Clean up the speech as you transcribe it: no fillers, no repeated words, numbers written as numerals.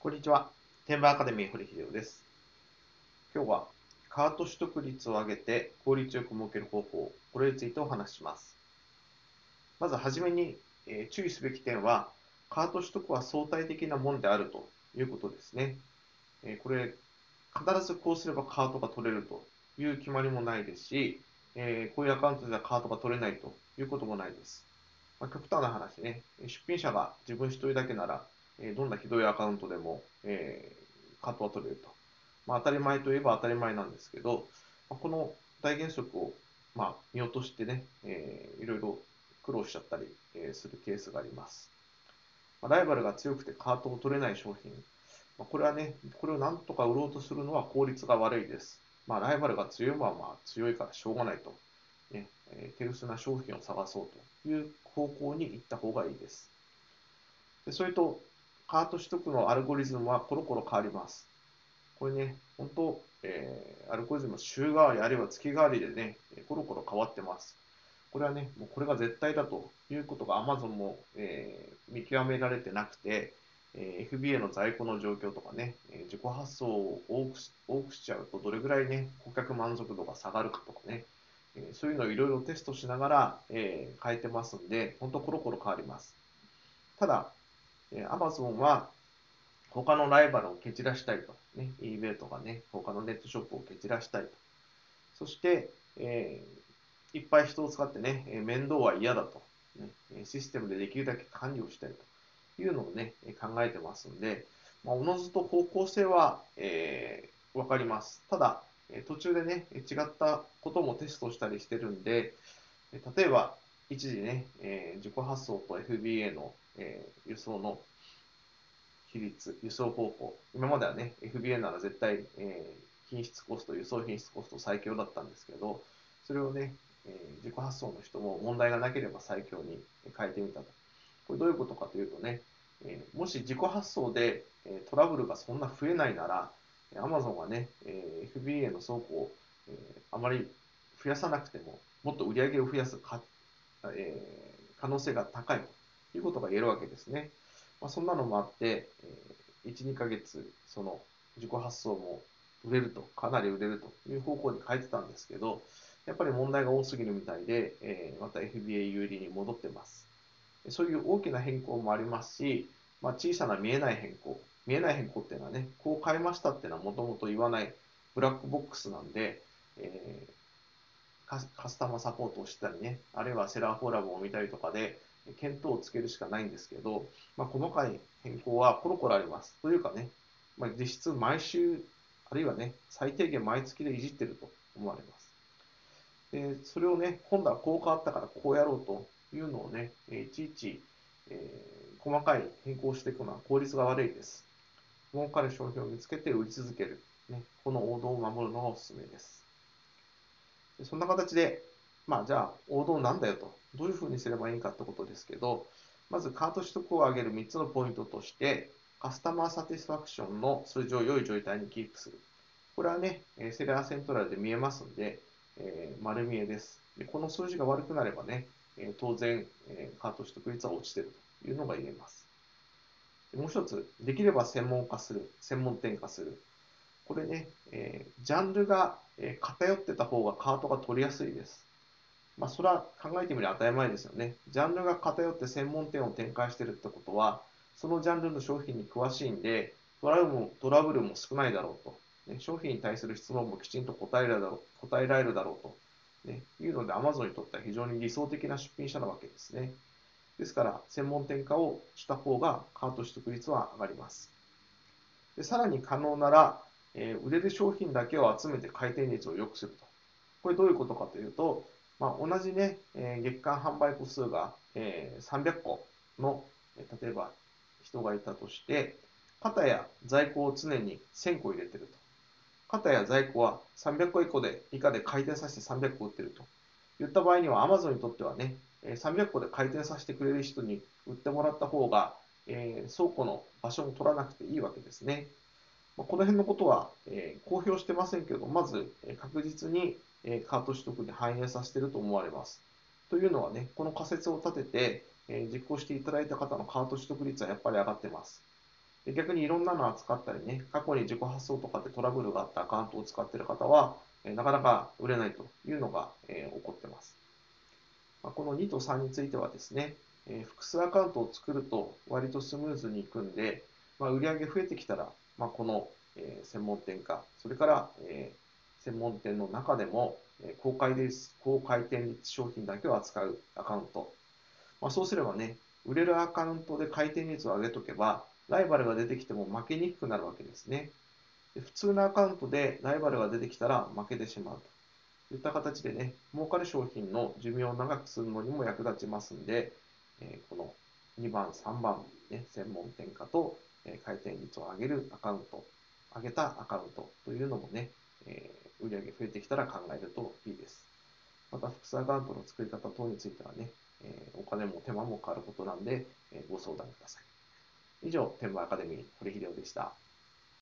こんにちは。天満アカデミー堀秀夫です。今日はカート取得率を上げて効率よく儲ける方法、これについてお話しします。まずはじめに、注意すべき点は、カート取得は相対的なものであるということですね。これ、必ずこうすればカートが取れるという決まりもないですし、こういうアカウントではカートが取れないということもないです。極端な話ね、出品者が自分一人だけなら、どんなひどいアカウントでも、カットは取れると。当たり前といえば当たり前なんですけど、この大原則を、見落としてね、いろいろ苦労しちゃったり、するケースがあります。ライバルが強くてカートを取れない商品、これはね、これをなんとか売ろうとするのは効率が悪いです。ライバルが強いのは強いからしょうがないと。ね、手薄な商品を探そうという方向に行った方がいいです。それと、カート取得のアルゴリズムはコロコロ変わります。これね、本当、アルゴリズム週替わりあるいは月替わりでね、コロコロ変わってます。これはね、もうこれが絶対だということが Amazon も、見極められてなくて、FBA の在庫の状況とかね、自己発送を多くしちゃうとどれぐらいね、顧客満足度が下がるかとかね、そういうのをいろいろテストしながら、変えてますんで、本当コロコロ変わります。ただ、Amazon は他のライバルを蹴散らしたいと、ね、eBay とかね、他のネットショップを蹴散らしたいと。そして、いっぱい人を使ってね、面倒は嫌だと、ね。システムでできるだけ管理をしたいというのをね、考えてますんで、おのずと方向性は、わかります。ただ、途中でね、違ったこともテストしたりしてるんで、例えば、一時ね、自己発送と FBA の、輸送の比率、輸送方法、今まではね、FBA なら絶対、品質コスト、輸送品質コスト最強だったんですけど、それをね、自己発送の人も問題がなければ最強に変えてみたと。これどういうことかというとね、もし自己発送でトラブルがそんな増えないなら、Amazon はね、FBA の倉庫をあまり増やさなくても、もっと売り上げを増やす可能性が高いということが言えるわけですね。そんなのもあって、1、2ヶ月、その自己発送も売れると、かなり売れるという方向に変えてたんですけど、やっぱり問題が多すぎるみたいで、また FBA 有利に戻ってます。そういう大きな変更もありますし、小さな見えない変更。見えない変更っていうのはね、こう変えましたっていうのはもともと言わないブラックボックスなんで、カスタマーサポートをしたりね、あるいはセラーフォーラムを見たりとかで、検討をつけるしかないんですけど、細かい変更はコロコロあります。というかね、実質毎週、あるいはね、最低限毎月でいじってると思われます。で、それをね、今度はこう変わったからこうやろうというのをね、いちいち、細かい変更をしていくのは効率が悪いです。儲かる商品を見つけて売り続ける。ね、この王道を守るのがおすすめです。そんな形で、じゃあ王道なんだよと、どういうふうにすればいいかってことですけど、まずカート取得を上げる3つのポイントとして、カスタマーサティスファクションの数字を良い状態にキープする。これはね、セラーセントラルで見えますんで、丸見えです。でこの数字が悪くなればね、当然、カート取得率は落ちているというのが言えます。もう一つ、できれば専門化する、専門店化する。これね、ジャンルが偏ってた方がカートが取りやすいです。それは考えてみれば当たり前ですよね。ジャンルが偏って専門店を展開してるってことは、そのジャンルの商品に詳しいんで、トラブルも少ないだろうと。ね、商品に対する質問もきちんと答えられるだろうと、ね、いうので Amazon にとっては非常に理想的な出品者なわけですね。ですから、専門店化をした方がカート取得率は上がります。でさらに可能なら、売れる商品だけを集めて回転率を良くすると。これどういうことかというと、同じね、月間販売個数が、300個の、例えば人がいたとして、型や在庫を常に1000個入れてると。型や在庫は300個以下で回転させて300個売ってると。言った場合には Amazon にとってはね、300個で回転させてくれる人に売ってもらった方が、倉庫の場所も取らなくていいわけですね。この辺のことは、公表してませんけど、まず、確実に、カート取得に反映させていると思われます。というのはね、この仮説を立てて、実行していただいた方のカート取得率はやっぱり上がってます。 で逆にいろんなの扱ったりね、過去に自己発送とかでトラブルがあったアカウントを使っている方は、なかなか売れないというのが、起こっています。この2と3についてはですね、複数アカウントを作ると割とスムーズにいくんで、売上増えてきたら、この、専門店か、それから、専門店の中でも、高回転率商品だけを扱うアカウント、そうすればね、売れるアカウントで回転率を上げとけば、ライバルが出てきても負けにくくなるわけですね。で普通のアカウントでライバルが出てきたら負けてしまうといった形でね、儲かる商品の寿命を長くするのにも役立ちますんで、この2番、3番、ね、専門店化と回転率を上げるアカウント、上げたアカウントというのもね、売上増えてきたら考えるといいです。また複数アカウントの作り方等についてはね、お金も手間もかかることなんで、ご相談ください。以上、天満アカデミー、堀秀夫でした。